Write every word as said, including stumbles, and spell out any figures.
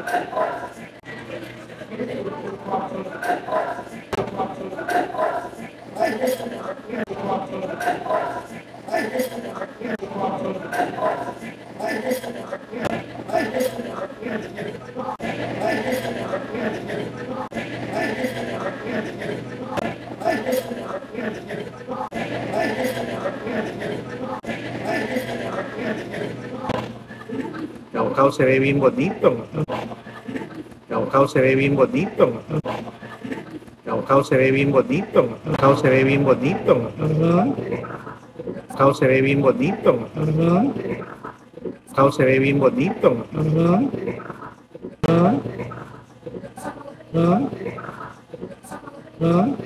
Caucao se ve bien bonito. Caucao se ve bien bonito. Caucao se ve bien bonito. Caucao se ve bien bonito. Caucao se ve bien bonito. Caucao se ve bien bonito. ¿Ah? ¿Ah?